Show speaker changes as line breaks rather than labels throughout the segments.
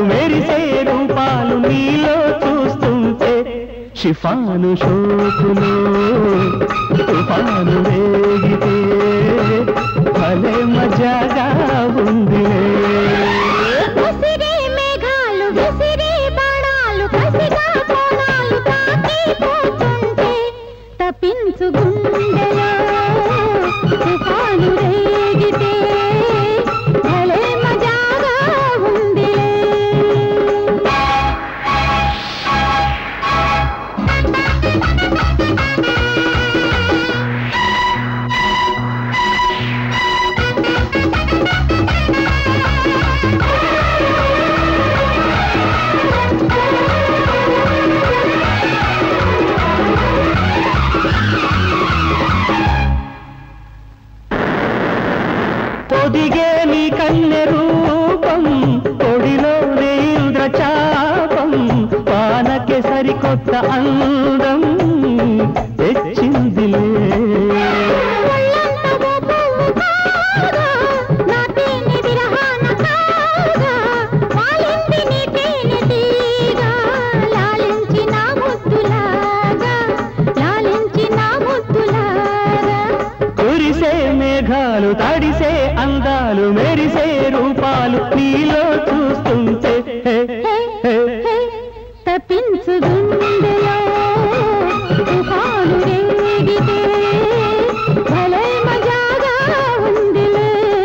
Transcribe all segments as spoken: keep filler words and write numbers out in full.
మెరిసే రూపాలు నీలో చూస్తుంటే షిఫాను షోకులో తుఫాను రేగితే భలే మజాగా ఉంది
విసిరే మేఘాలు విసిరే బాణాలు కసిగా కోణాలు తాకిపోతుంటే తప్పించు గుండెలో తుఫాను రేగితే భలే మజాగా ఉంది
పొదిగే నీ కన్నె రూపం పొడిలోనే ఇంద్రచాపం పానకే సరికొత్త అందం తెచ్చిందిలే కురిసే మేఘాలు తడిసే అందాలు మెరిసే రూపాలు నీలో చూస్తుంటే
తప్పించు గుండెలో తుఫాను రేగితే భలే మజాగా ఉందిలే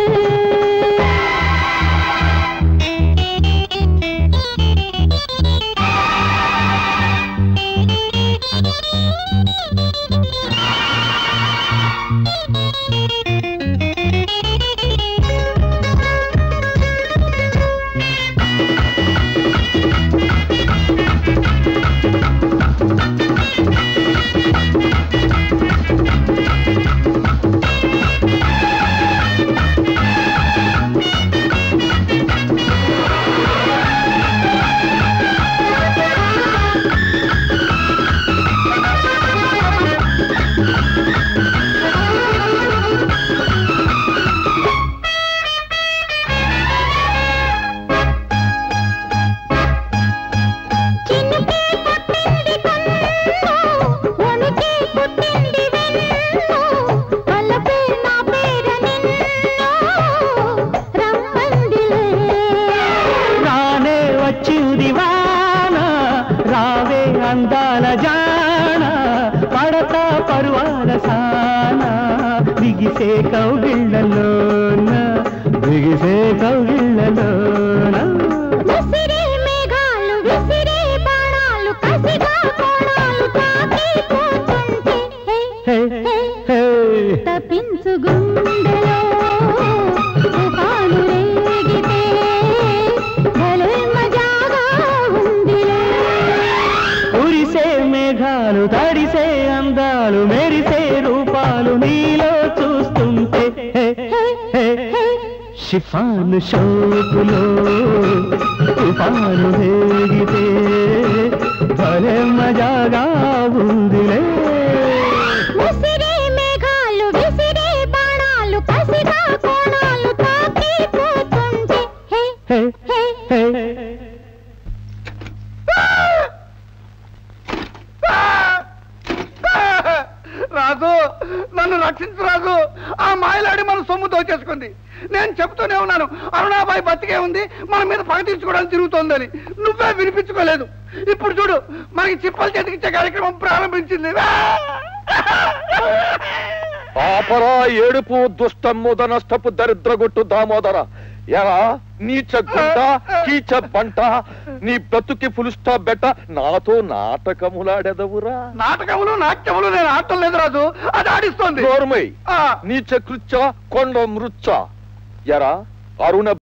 అందాల జాన పడతా పరువాల సాన బిగిసే కౌగిళ్ళలోన బిగిసే కౌగిళ్ళలోన
విసిరే మేఘాలు విసిరే బాణాలు కసిగా కోణాలు తాకిపోతుంటే తప్పించు గుండెలో తుఫాను రేగితే భలే మజాగా ఉందిలే
కురిసే మేఘాలు తడిసే అందాలు మెరిసే రూపాలు నీలో చూస్తుంటే షిఫాను షోకులో తుఫాను రేగితే భలే మజాగా ఉందిలే
విసిరే మేఘాలు విసిరే బాణాలు కసిగా కోణాలు తాకిపోతుంటే
రాజు నన్ను రక్షించు రాజు. ఆ మాయలాడి మన సొమ్ము దోచేసుకుంది. నేను చెప్తూనే ఉన్నాను అరుణాబాయి బతికే ఉంది, మన మీద పగ తీర్చుకోవడానికి తిరుగుతోందని. నువ్వే వినిపించుకోలేదు. ఇప్పుడు చూడు మనకి చిప్పలు చేతికిచ్చే కార్యక్రమం ప్రారంభించింది.
పాపరా ఏడుపు దుష్టమ్ముద నష్టపు దరిద్రగొట్టు దామోదర. ఎలా నీచ గుంట కీచ పంట నీ బ్రతుకి ఫుల్ స్టాప్ బెట్ట నాతో నాటకములాడెదవురా.
నాటకములు నాట్యములు నేను ఆడటం లేదు రాజు, అది ఆడిస్తోంది.
నోర్మై నీచ కృత్య కొండ మృచ్చ. ఎరా అరుణ